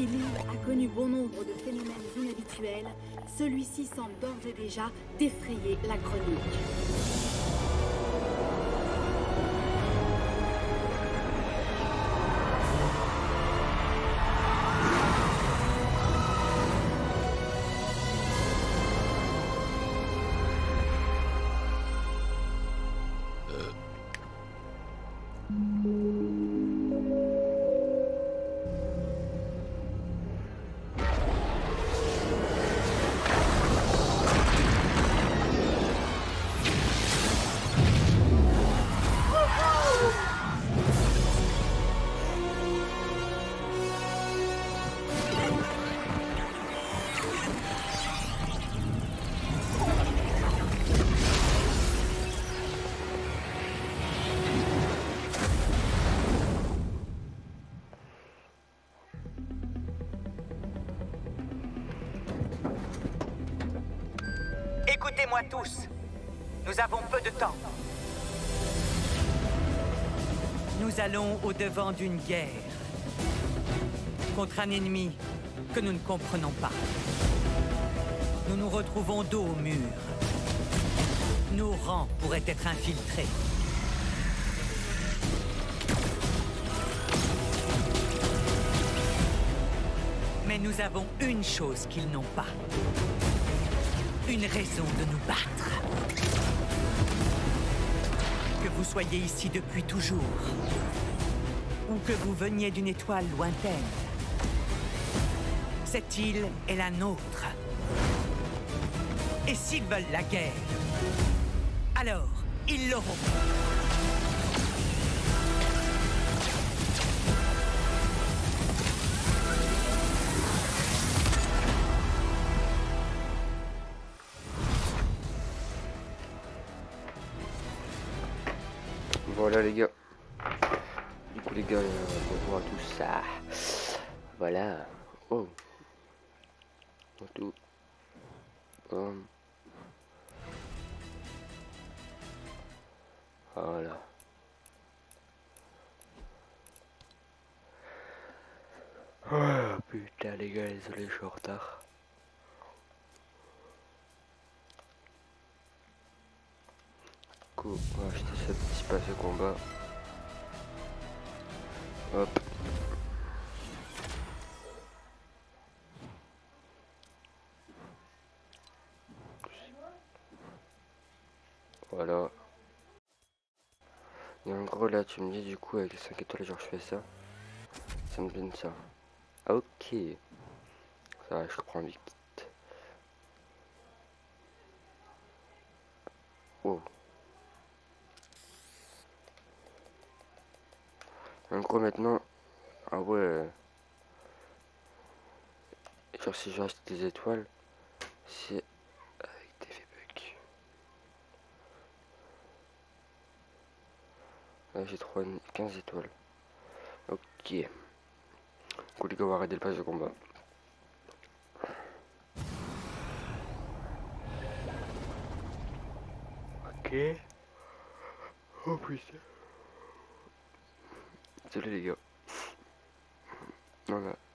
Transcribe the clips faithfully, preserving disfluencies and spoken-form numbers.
Si l'île a connu bon nombre de phénomènes inhabituels, celui-ci semble d'ores et déjà défrayer la chronique. Écoutez-moi tous. Nous avons peu de temps. Nous allons au-devant d'une guerre. Contre un ennemi que nous ne comprenons pas. Nous nous retrouvons dos au mur. Nos rangs pourraient être infiltrés. Mais nous avons une chose qu'ils n'ont pas. Une raison de nous battre. Que vous soyez ici depuis toujours, ou que vous veniez d'une étoile lointaine, cette île est la nôtre. Et s'ils veulent la guerre, alors ils l'auront. Voilà les gars. Du coup les gars, euh, bonjour à tous. Ah, voilà. Oh. Tout. Um. Voilà. Oh putain les gars, désolé, je suis en retard. Cool. Ouais, j'étais ce petit passé combat. Hop. Voilà. Et en gros là tu me dis du coup avec les cinq étoiles genre je fais ça. Ça me donne ça. Ah, ok. Ça va, je reprends vite. Wow. En gros maintenant. Ah ouais. Genre si j'achète des étoiles. C'est avec des V-Bucks. Là j'ai trois quinze étoiles. Ok. Du coup les gars on va arrêter le pass de combat. Ok. Oh putain. Désolé les gars. Voilà.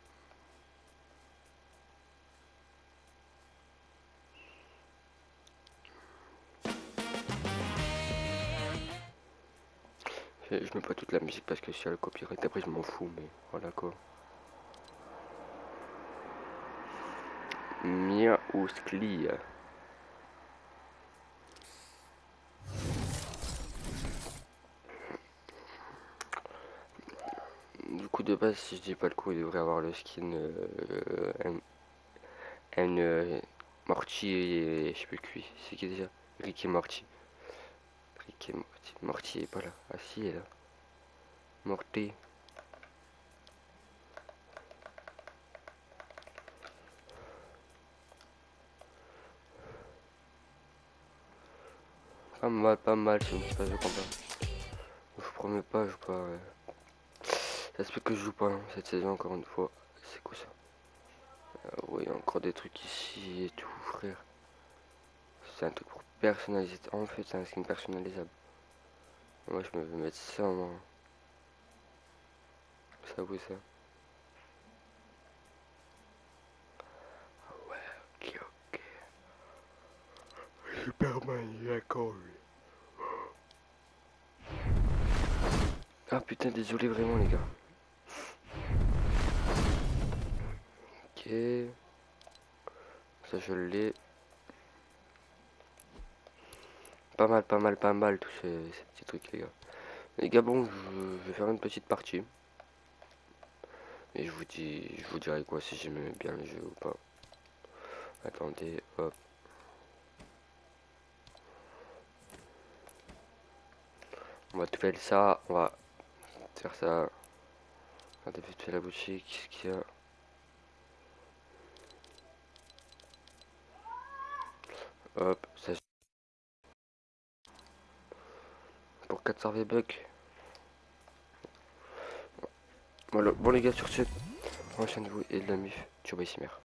Je mets pas toute la musique parce que si elle a le copyright après je m'en fous, mais voilà quoi. Miaouskli. Du coup de base si je dis pas le coup il devrait avoir le skin euh, un, un euh, Morty et je sais plus qui c'est qui déjà Rick et Morty. Rick et Morty. Morty est pas là. Ah si il est là. Morty. Pas mal, pas mal, c'est une petite phase de combat. Je vous promets pas, je joue pas. Ouais. Ça se fait que je joue pas hein, cette saison encore une fois. C'est quoi ça? Ah ouais, encore des trucs ici et tout, frère. C'est un truc pour personnaliser. En fait, c'est un skin personnalisable. Moi, je me vais mettre ça, moi. Ça, oui, ça. comment il est con lui. Ah putain, désolé vraiment les gars. Ok. Ça je l'ai. Pas mal, pas mal, pas mal tous ces, ces petits trucs les gars. Les gars bon, je vais faire une petite partie. Et je vous dis, je vous dirai quoi si j'aime bien le jeu ou pas. Attendez, hop. On va tout faire ça, on va faire ça. Regardez vite fait la boutique, qu'est-ce qu'il y a? Hop, ça pour quatre cents V-Bucks. Voilà, bon les gars sur ce, enchaînez-vous et de la mif, tu vois ici mère.